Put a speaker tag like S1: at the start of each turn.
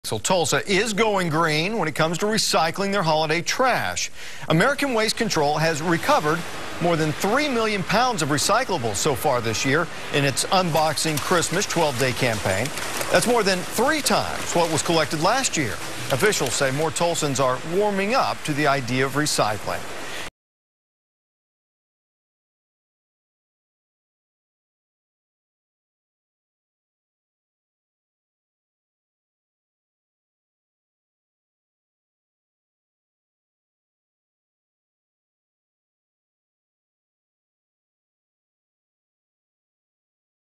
S1: So Tulsa is going green when it comes to recycling their holiday trash. American Waste Control has recovered more than 3 million pounds of recyclables so far this year in its Unboxing Christmas 12-day campaign. That's more than 3 times what was collected last year. Officials say more Tulsans are warming up to the idea of recycling.